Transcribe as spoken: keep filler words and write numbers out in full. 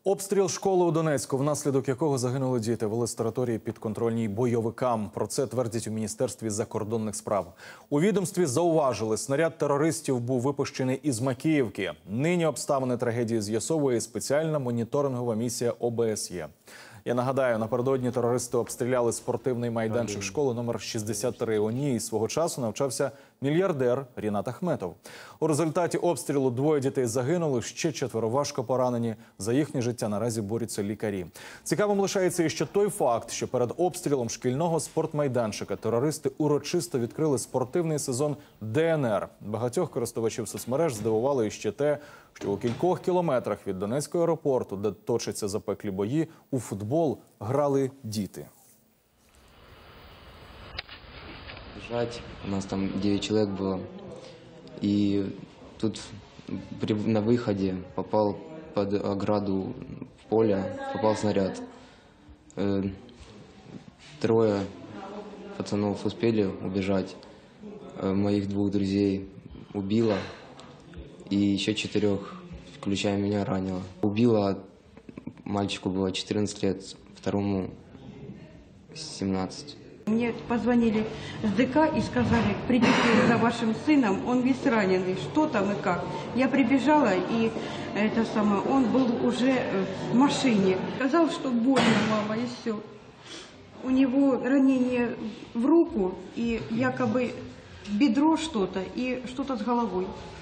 Обстріл школи у Донецьку, внаслідок якого загинули діти, вели з території підконтрольній бойовикам. Про це твердять у Міністерстві закордонних справ. У відомстві зауважили, снаряд терористів був випущений із Макіївки. Нині обставини трагедії з'ясовує спеціальна моніторингова місія О Б С Є. Я нагадаю, напередодні терористи обстріляли спортивний майданчик школи номер шістдесят три. У ній свого часу навчався мільярдер Рінат Ахметов. У результаті обстрілу двоє дітей загинули, ще четверо важко поранені. За їхнє життя наразі борються лікарі. Цікавим лишається і ще той факт, що перед обстрілом шкільного спортмайданчика терористи урочисто відкрили спортивний сезон Д Н Р. Багатьох користувачів соцмереж здивувало і ще те, що у кількох кілометрах від Донецького аеропорту, де точаться запеклі бої, у футбол грали діти. Бежать, у нас там девять человек было, и тут при, на выходе попал под ограду в поле, попал снаряд. Э, трое пацанов успели убежать, э, моих двух друзей убило, и еще четырех, включая меня, ранило. Убило, мальчику было четырнадцать лет, второму семнадцать. Мне позвонили с Д К и сказали: придите за вашим сыном, он весь раненый, что там и как. Я прибежала, и это самое, он был уже в машине. Сказал, что больно, мама, и все. У него ранение в руку, и якобы бедро что-то, и что-то с головой.